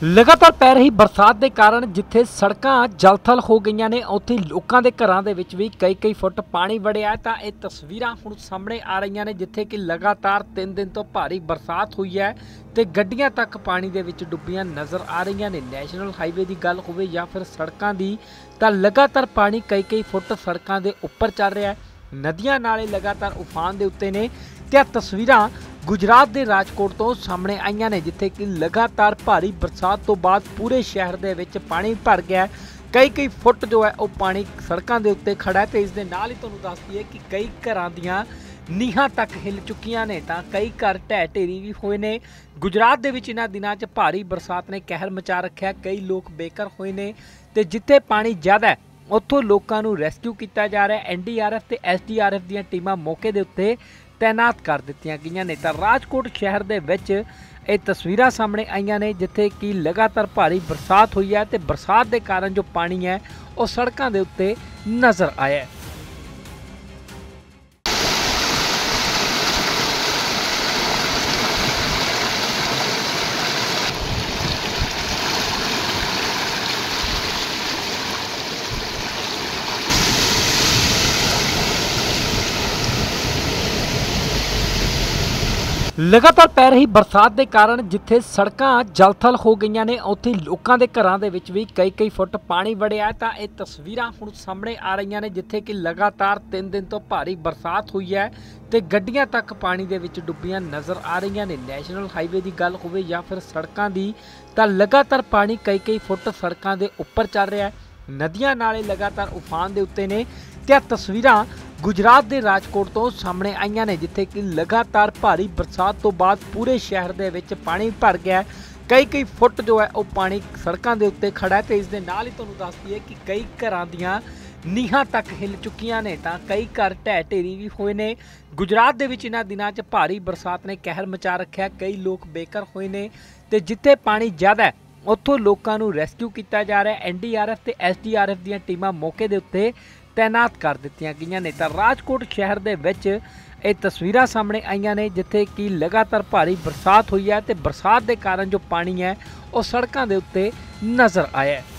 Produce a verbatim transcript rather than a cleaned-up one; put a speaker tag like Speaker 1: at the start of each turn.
Speaker 1: लगातार पै रही बरसात के कारण जिथे सड़कां जलथल हो गई ने उत्थे लोगों के घरों के विच भी कई कई फुट पानी वड़िया है। तो ये तस्वीरां हुण सामने आ रही ने जिथे कि लगातार तीन दिन तो भारी बरसात हुई है तो गड्डियां तक पानी दे विच डुब्बियां नज़र आ रही ने। नैशनल हाईवे की गल होवे या फिर सड़कों की, तो लगातार पानी कई कई फुट सड़कों के उपर चल रहा है। नदियां नाले लगातार उफान के उत्ते ने। ते तस्वीरां गुजरात के राजकोट तो सामने आईयां ने जिथे कि लगातार भारी बरसात तो बाद पूरे शहर दे विच पानी भर गया। कई कई फुट जो है वह पानी सड़कों के उत्ते खड़ा है। तो इस दे नाल ही तुहानूं दस दईए कि कई घरां दीयां नीहां तक हिल चुकियां ने, तां कई घर ढह ढेरी भी होए ने। गुजरात दे विच इन्हां दिनां च भारी बरसात ने कहर मचा रखिया। कई लोग बेघर होए ने ते जिथे पानी ज़्यादा है उत्थों लोकां नूं रैस्क्यू किया जा रहा है। एन डी आर एफ ते एस डी आर एफ दीयां टीमां मौके दे उत्ते तैनात कर दित्तियां गईयां ने। तां राजकोट शहर दे विच ये तस्वीरां सामने आईयां ने जिथे कि लगातार भारी बरसात हुई है तो बरसात के कारण जो पानी है वह सड़कों के उत्ते नज़र आया है। लगातार पै रही बरसात के कारण जिथे सड़कां जलथल हो गई ने उत्थे लोगों के घरों के विच भी कई कई फुट पानी वड़िया है। तो ये तस्वीरां हुण सामने आ रही ने जिथे कि लगातार तीन दिन तो भारी बरसात हुई है तो गड्डियां तक पानी दे विच डुब्बियां नज़र आ रही ने। नैशनल हाईवे की गल होवे या फिर सड़कों की, तो लगातार पानी कई कई फुट सड़कों के उपर चल रहा है। नदियां नाले लगातार उफान के उत्ते ने। ते तस्वीरां गुजरात के राजकोट तो सामने आईयां ने जिथे कि लगातार भारी बरसात तो बाद पूरे शहर दे विच पानी भर गया। कई कई फुट जो है वह पानी सड़कों के उत्ते खड़ा है। तो इस दे नाल ही तुहानूं दस दईए कि कई घरां दीयां नीहां तक हिल चुकियां ने, तां कई घर ढह ढेरी भी होए ने। गुजरात दे विच इन्हां दिनां च भारी बरसात ने कहर मचा रखिया। कई लोग बेघर होए ने ते जिथे पानी ज़्यादा है उत्थों लोकां नूं रैस्क्यू किया जा रहा है। एन डी आर एफ ते एस डी आर एफ दीयां टीमां मौके दे उत्ते तैनात कर दित्तियां गईयां ने। तां राजकोट शहर दे विच ये तस्वीरां सामने आईयां ने जिथे कि लगातार भारी बरसात हुई है तो बरसात के कारण जो पानी है वह सड़कों के उत्ते नज़र आया है।